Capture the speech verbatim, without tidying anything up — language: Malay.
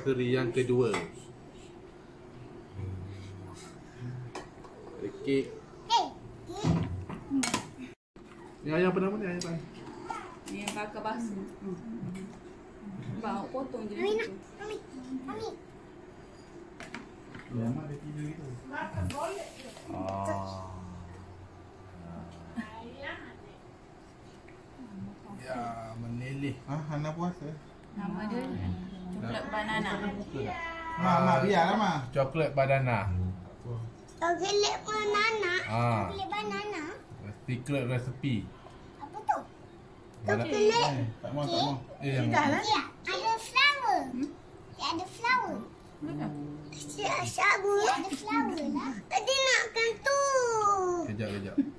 Misteri yang kedua. Okey. Ni ayam apa nama ni? Ayam apa? Ni yang kakak basuh. Bang, potong je macam tu. Mami, Mami. Lama dia tidur gitu. Ah. Ya, menelih. Ah, Hana puasa. Nama dia coklat banana. Mak, mak biarlah mak. Coklat banana. Coklat banana. Ah. Coklat banana. Secret recipe. Apa tu? Mana? Coklat. Eh, tak mau, tak mau. Eh, yang Ya, ada flower. Ya, ada flower. Ya, sabu. Ya, ada flower lah. Tadi nakkan tu. kejap kejap.